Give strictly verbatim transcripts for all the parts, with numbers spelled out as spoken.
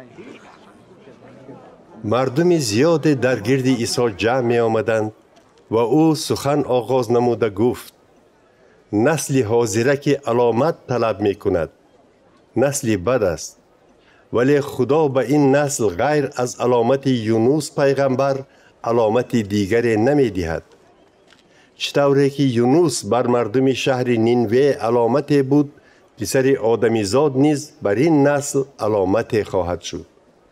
مردم زیاد در گرد عیسی جمع می آمدند و او سخن آغاز نموده گفت: نسل حاضره که علامت طلب می کند نسل بد است، ولی خدا به این نسل غیر از علامت یونس پیغمبر علامت دیگری نمی دهد. چطوری که یونس بر مردم شهر نینوه علامت بود، پسر آدمی زاد نیز بر این نسل علامت خواهد شد.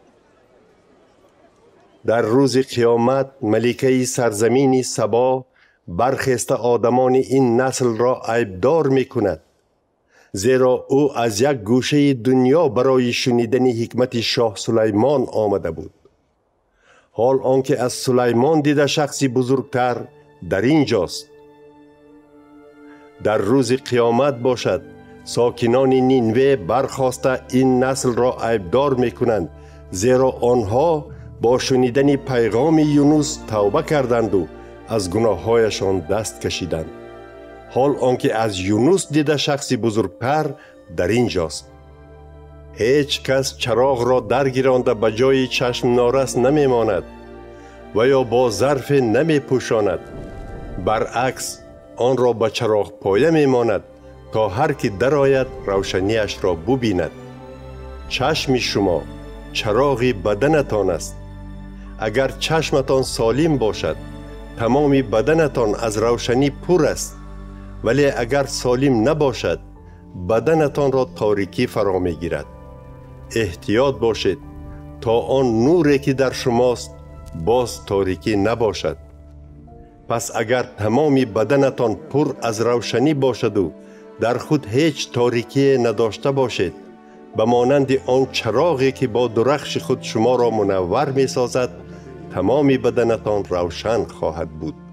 در روز قیامت ملکه سرزمین سبا برخسته آدمان این نسل را عیبدار می کند، زیرا او از یک گوشه دنیا برای شنیدن حکمت شاه سلیمان آمده بود. حال آنکه از سلیمان دیده شخصی بزرگتر در اینجاست. در روز قیامت باشد ساکنان نینوه برخاسته این نسل را عیبدار می کنند، زیرا آنها با شنیدن پیغام یونس توبه کردند و از گناههایشان دست کشیدند. حال آنکه از یونس دیده شخصی بزرگتر در اینجاست. هیچ کس چراغ را درگیرانده به جای چشم نارس نمی ماند و یا با ظرف نمی پوشاند، برعکس آن را به چراغ پایه می ماند تا هر که درآید روشنیش را ببیند. چشم شما چراغ بدنتان است. اگر چشمتان سالم باشد تمام بدنتان از روشنی پر است، ولی اگر سالم نباشد بدنتان را تاریکی فرا می گیرد. احتیاط باشید تا آن نوری که در شماست باز تاریکی نباشد. پس اگر تمام بدنتان پر از روشنی باشد و در خود هیچ تاریکی نداشته باشید، به مانند آن چراغی که با درخش خود شما را منور می سازد، تمام بدنتان روشن خواهد بود.